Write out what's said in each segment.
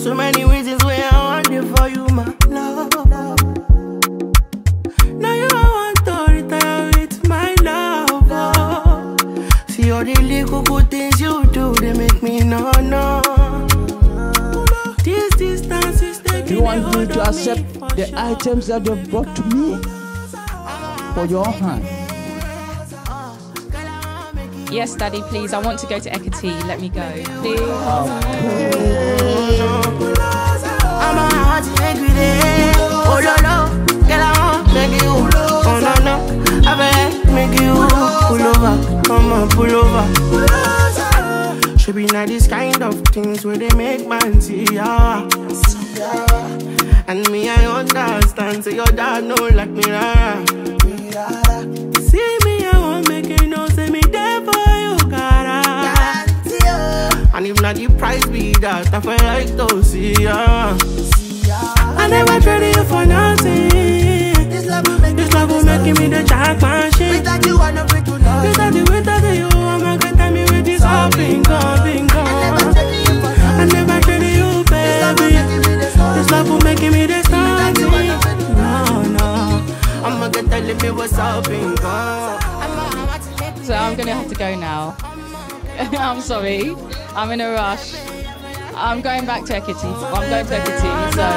So many reasons why I want it for you, my love. Now you want to retire with my love. See all the little good things you do, they make me no. This distance is taking. You want me to accept the items that you brought to me for your hand? Yes, Daddy, please. I want to go to Ekiti. Let me go, please. I'm a heart every day. Oh no no, girl I want make you. Oh no no, I beg make you pull over. Come on, pull over. Should be not this kind of things where they make man see ya. And me I understand, so your dad know like me. See me, I won't make you know, say me there for you, cara. And if not the price be that, I feel like to see ya. I never traded you for nothing. This love will make me the jack machine. Without you, I know free to love. Without you, I'm a great time with this all bingo. I never traded you, baby. This love will make me the starting. No, I'ma get telling me what's up, bingo. So I'm gonna have to go now. I'm sorry. I'm in a rush. I'm going back to Ekiti. I'm going to Ekiti, so.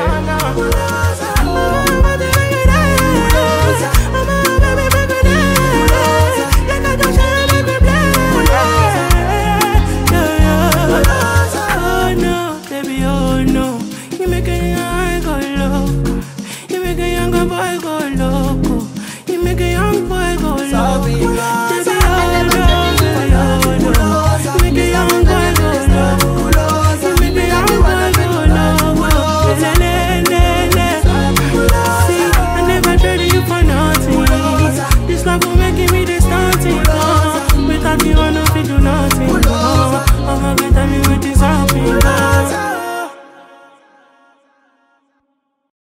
Oh no, baby, oh no. You make a young boy go loco. You make a young boy go loco. You make a young boy go loco. Baby, oh no, baby, oh no. You make a young boy go loco. You make a young boy go loco. See, I never traded you for nothing. This love will make me the starting. Without you, I know if you do nothing. I'm gonna get me with this happy.